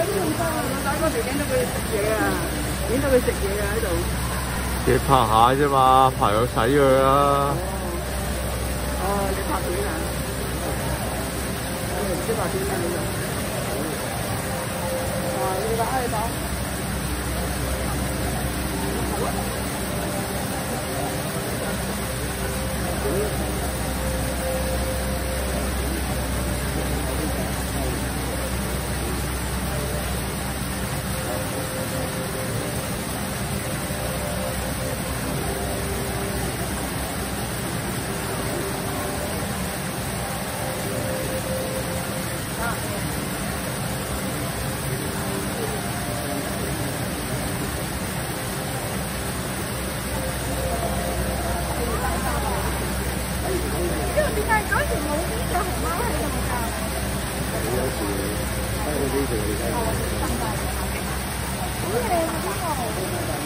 打嗰條影到佢食嘢啊，影到佢食嘢啊喺度。 你拍下啫嘛，拍有洗佢啦。 哦，你拍片啊？我唔知拍片咩呢度。啊，你打你打。點解嗰時冇呢隻熊貓喺度㗎？有時得嗰啲就係。好靚啊！呢個。